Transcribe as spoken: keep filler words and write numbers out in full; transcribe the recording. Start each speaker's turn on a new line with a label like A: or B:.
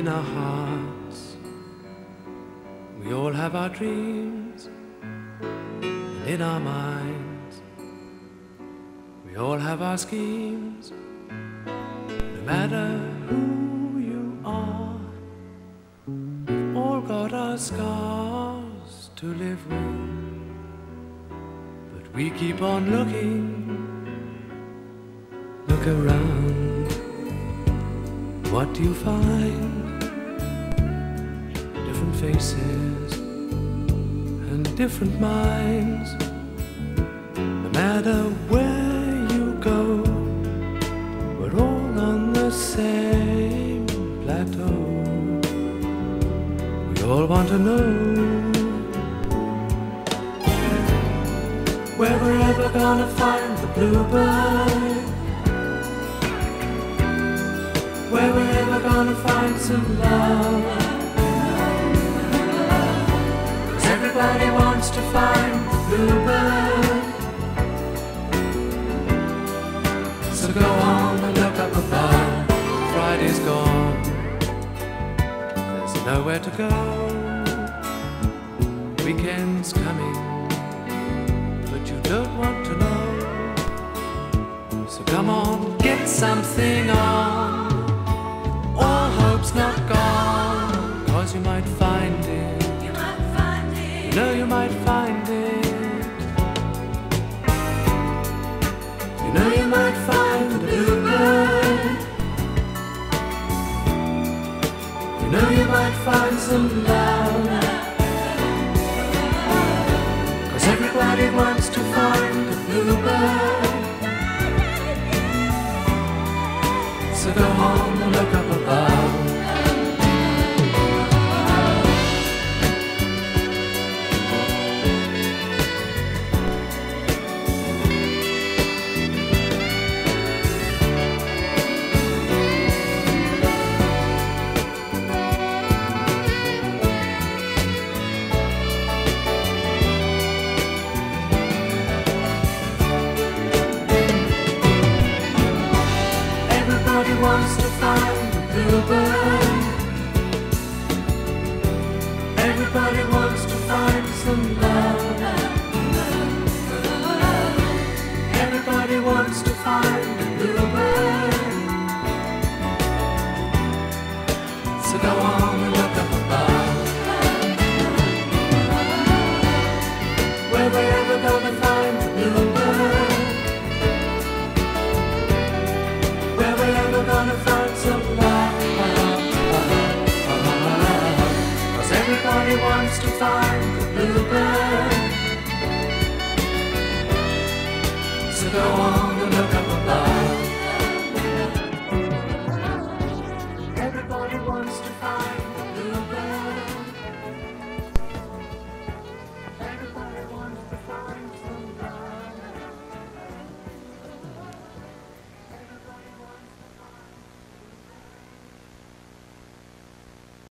A: in our hearts. We all have our dreams, and in our minds we all have our schemes. No matter who you are, we've all got our scars to live with. But we keep on looking. Look around, what do you find? Different faces and different minds. No matter where you go, we're all on the same plateau. We all want to know where we're ever gonna find the bluebird, where we're ever gonna find some love. 'Cause everybody wants to find the bluebird. So go on and look up above. Friday's gone, there's nowhere to go. Weekend's coming, but you don't want to know. So come on, get something on. All hope's not gone, 'cause you might find it.
B: You might find it.
A: You know you might find it. You know you might find the bluebird. You know you might find some love. 'Cause everybody wants to find the bluebird. So go home and look up above. Everybody wants to find the bluebird. Everybody wants to find some love. Everybody wants to find the bluebird. So go on and look up above. Where we're ever gonna find the bluebird, where we're ever gonna find some love. 'Cause everybody wants to find the bluebird. So go on and look up